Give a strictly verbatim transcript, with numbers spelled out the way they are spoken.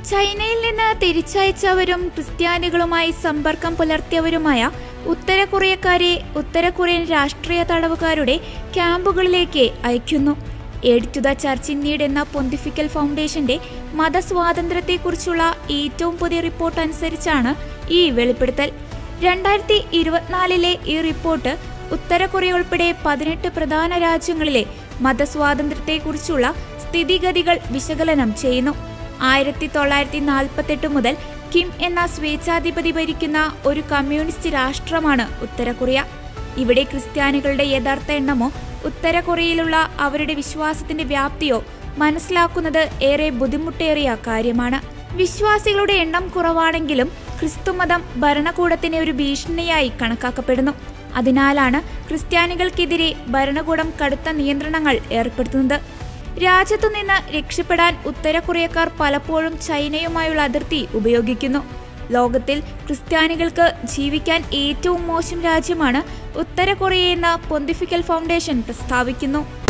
ചൈനയിൽ നിന്ന് തിരിച്ചയച്ചവരും ക്രിസ്ത്യാനികളുമായി സമ്പർക്കം പുലർത്തിയവരുമായ ഉത്തര കൊറിയക്കാരെ ഉത്തര കൊറിയൻ രാഷ്ട്രീയ തടവുകാരുടെ ക്യാമ്പുകളിലേക്ക് അയക്കുന്നു. Aid to the church in need എന്ന പൊന്തിഫിക്കൽ ഫൗണ്ടേഷന്റെ മതസ്വാതന്ത്ര്യത്തെക്കുറിച്ചുള്ള ഏറ്റവും പുതിയ റിപ്പോർട്ട് അനുസരിച്ചാണ് ഈ വെളിപ്പെടുത്തൽ. രണ്ടായിരത്തി ഇരുപത്തിനാലിലെ ഈ റിപ്പോർട്ട് ഉത്തര കൊറിയ ഉൾപ്പെടെ പതിനെട്ട് പ്രധാന രാജ്യങ്ങളിലെ മതസ്വാതന്ത്ര്യത്തെക്കുറിച്ചുള്ള സ്ഥിതിഗതികൾ വിശകലനം ചെയ്യുന്നു. ആയിരത്തി തൊള്ളായിരത്തി നാൽപ്പത്തെട്ട് മുതൽ കിം എന്ന സ്വേച്ഛാധിപതി ഭരിക്കുന്ന ഒരു കമ്മ്യൂണിസ്റ്റ് രാഷ്ട്രമാണ് ഉത്തര കൊറിയ. ഇവിടെ ക്രിസ്ത്യാനികളുടെ യഥാർത്ഥ എണ്ണമോ ഉത്തര കൊറിയയിലുള്ള അവരുടെ വിശ്വാസത്തിന്റെ വ്യാപ്തിയോ മനസ്സിലാക്കുന്നത് ഏറെ ബുദ്ധിമുട്ടേറിയ കാര്യമാണ്. വിശ്വാസികളുടെ എണ്ണം കുറവാണെങ്കിലും ക്രിസ്തുമതം ഭരണകൂടത്തിന് ഒരു ഭീഷണിയായി കണക്കാക്കപ്പെടുന്നു. അതിനാലാണ് ക്രിസ്ത്യാനികൾക്കെതിരെ ഭരണകൂടം കടുത്ത നിയന്ത്രണങ്ങൾ ഏർപ്പെടുത്തുന്നത്. രാജ്യത്തു നിന്ന് രക്ഷപ്പെടാൻ ഉത്തര കൊറിയക്കാർ പലപ്പോഴും ചൈനയുമായുള്ള അതിർത്തി ഉപയോഗിക്കുന്നു. ലോകത്തിൽ ക്രിസ്ത്യാനികൾക്ക് ജീവിക്കാൻ ഏറ്റവും മോശം രാജ്യമാണ് ഉത്തര കൊറിയയെന്ന് പൊന്തിഫിക്കൽ ഫൗണ്ടേഷൻ പ്രസ്താവിക്കുന്നു.